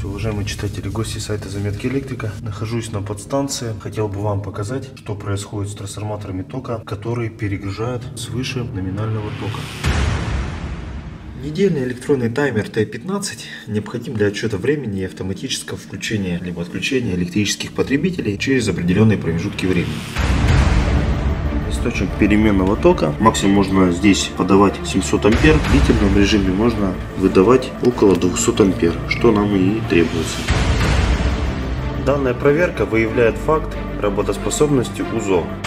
Здравствуйте, уважаемые читатели, гости сайта Заметки Электрика. Нахожусь на подстанции. Хотел бы вам показать, что происходит с трансформаторами тока, которые перегружают свыше номинального тока. Недельный электронный таймер T15 необходим для отсчета времени и автоматического включения либо отключения электрических потребителей через определенные промежутки времени. Источник переменного тока. Максимум можно здесь подавать 700 ампер. В длительном режиме можно выдавать около 200 ампер, что нам и требуется. Данная проверка выявляет факт работоспособности УЗО.